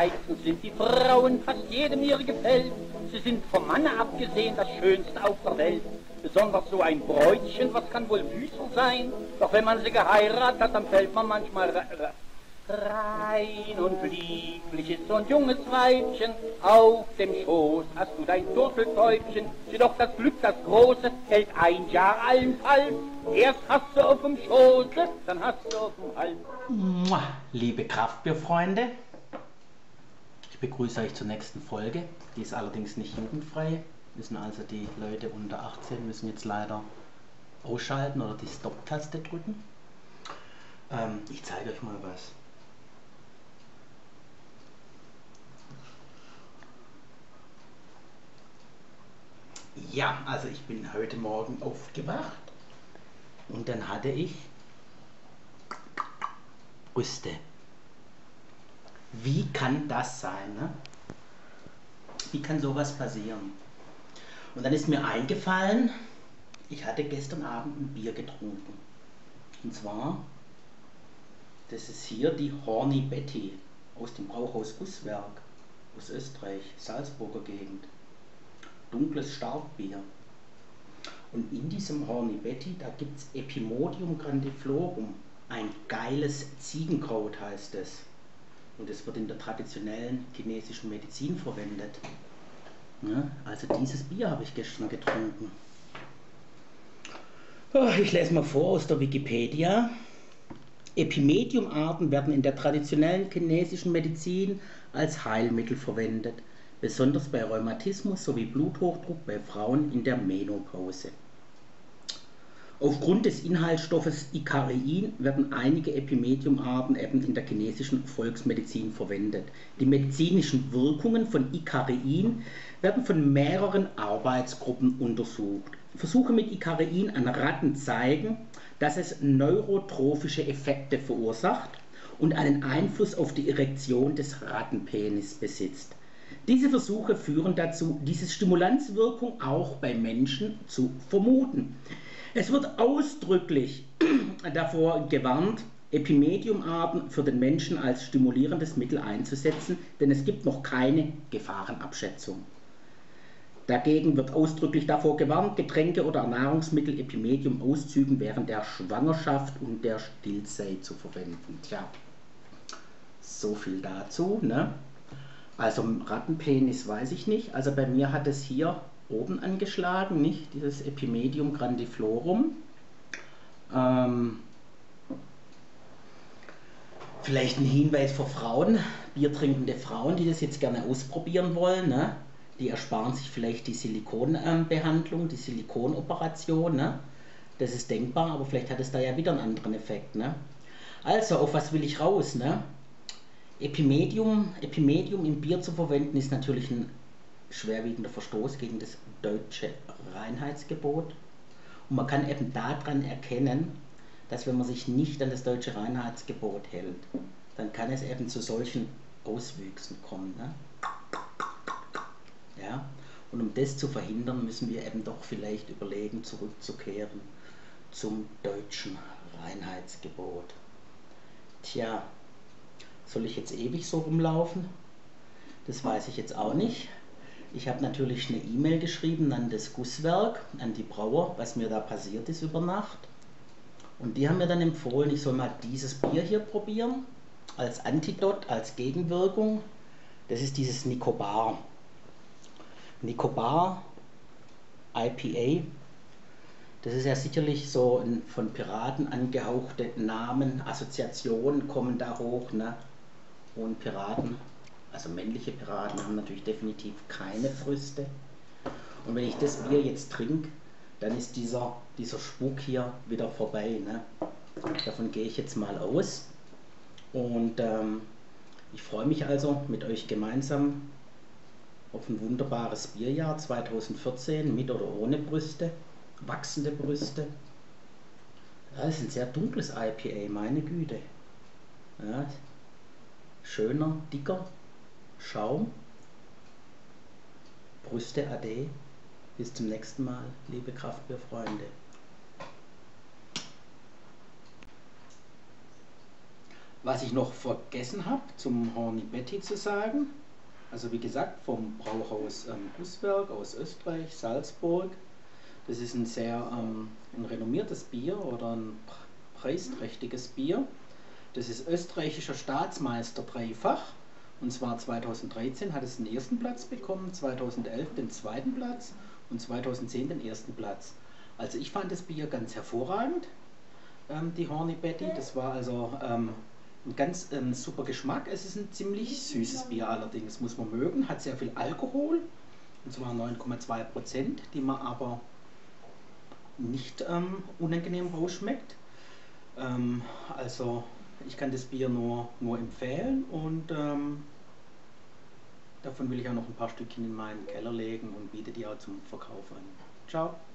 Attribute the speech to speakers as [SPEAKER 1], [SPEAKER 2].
[SPEAKER 1] reizend sind die Frauen, fast jedem ihr gefällt. Sie sind vom Manne abgesehen das Schönste auf der Welt. Besonders so ein Bräutchen, was kann wohl süßer sein? Doch wenn man sie geheiratet hat, dann fällt man manchmal rein und lieblich ist so ein junges Weibchen. Auf dem Schoß hast du dein Turteltäubchen. Sieh doch das Glück, das Große, hält 1 Jahr allenfalls. Erst hast du auf dem Schoße, dann hast du auf dem Hals.
[SPEAKER 2] Liebe Kraftbierfreunde, ich begrüße euch zur nächsten Folge. Die ist allerdings nicht jugendfrei. Müssen also die Leute unter 18 müssen jetzt leider ausschalten oder die Stop-Taste drücken. Ich zeige euch mal was. Ja, also ich bin heute Morgen aufgewacht und dann hatte ich Brüste. Wie kann das sein, ne? Wie kann sowas passieren? Und dann ist mir eingefallen, ich hatte gestern Abend ein Bier getrunken. Und zwar, das ist hier die Horny Betty aus dem Brauhaus Gusswerk aus Österreich, Salzburger Gegend. Dunkles Starkbier. Und in diesem Horny Betty, da gibt es Epimodium grandiflorum. Ein geiles Ziegenkraut heißt es. Und es wird in der traditionellen chinesischen Medizin verwendet. Ja, also dieses Bier habe ich gestern getrunken. Ich lese mal vor aus der Wikipedia. Epimediumarten werden in der traditionellen chinesischen Medizin als Heilmittel verwendet, besonders bei Rheumatismus sowie Bluthochdruck bei Frauen in der Menopause. Aufgrund des Inhaltsstoffes Ikarein werden einige Epimediumarten eben in der chinesischen Volksmedizin verwendet. Die medizinischen Wirkungen von Ikarein werden von mehreren Arbeitsgruppen untersucht. Versuche mit Ikarein an Ratten zeigen, dass es neurotrophische Effekte verursacht und einen Einfluss auf die Erektion des Rattenpenis besitzt. Diese Versuche führen dazu, diese Stimulanzwirkung auch bei Menschen zu vermuten. Es wird ausdrücklich davor gewarnt, Epimediumarten für den Menschen als stimulierendes Mittel einzusetzen, denn es gibt noch keine Gefahrenabschätzung. Dagegen wird ausdrücklich davor gewarnt, Getränke oder Nahrungsmittel Epimedium-Auszügen während der Schwangerschaft und der Stillzeit zu verwenden. Tja, so viel dazu, ne? Also Rattenpenis weiß ich nicht. Also bei mir hat es hier oben angeschlagen, nicht? Dieses Epimedium grandiflorum. Vielleicht ein Hinweis für Frauen, biertrinkende Frauen, die das jetzt gerne ausprobieren wollen, ne? Die ersparen sich vielleicht die Silikonbehandlung, die Silikonoperation, ne? Das ist denkbar, aber vielleicht hat es da ja wieder einen anderen Effekt, ne? Also, auf was will ich raus, ne? Epimedium im Bier zu verwenden ist natürlich ein schwerwiegender Verstoß gegen das deutsche Reinheitsgebot. Und man kann eben daran erkennen, dass wenn man sich nicht an das deutsche Reinheitsgebot hält, dann kann es eben zu solchen Auswüchsen kommen, ne? Ja? Und um das zu verhindern, müssen wir eben doch vielleicht überlegen, zurückzukehren zum deutschen Reinheitsgebot. Tja, soll ich jetzt ewig so rumlaufen? Das weiß ich jetzt auch nicht. Ich habe natürlich eine E-Mail geschrieben an das Gusswerk, an die Brauer, was mir da passiert ist über Nacht. Und die haben mir dann empfohlen, ich soll mal dieses Bier hier probieren, als Antidot, als Gegenwirkung. Das ist dieses Nicobar. Nicobar IPA. Das ist ja sicherlich so ein von Piraten angehauchte Namen, Assoziationen kommen da hoch, ne? Und Piraten, also männliche Piraten, haben natürlich definitiv keine Brüste. Und wenn ich das Bier jetzt trinke, dann ist dieser Spuk hier wieder vorbei, ne? Davon gehe ich jetzt mal aus. Und ich freue mich also mit euch gemeinsam auf ein wunderbares Bierjahr 2014 mit oder ohne Brüste, wachsende Brüste. Ja, das ist ein sehr dunkles IPA, meine Güte. Ja, schöner, dicker Schaum. Brüste ade. Bis zum nächsten Mal, liebe Kraftbierfreunde. Was ich noch vergessen habe, zum Horny Betty zu sagen, also wie gesagt vom Brauhaus Gussberg aus Österreich, Salzburg. Das ist ein sehr ein renommiertes Bier oder ein preisträchtiges Bier. Das ist österreichischer Staatsmeister dreifach. Und zwar 2013 hat es den ersten Platz bekommen, 2011 den zweiten Platz und 2010 den ersten Platz. Also ich fand das Bier ganz hervorragend, die Horny Betty. Das war also ein ganz super Geschmack. Es ist ein ziemlich süßes Bier allerdings, muss man mögen. Hat sehr viel Alkohol, und zwar 9,2%, die man aber nicht unangenehm rausschmeckt. Also ich kann das Bier nur empfehlen und davon will ich auch noch ein paar Stückchen in meinen Keller legen und biete die auch zum Verkauf an. Ciao!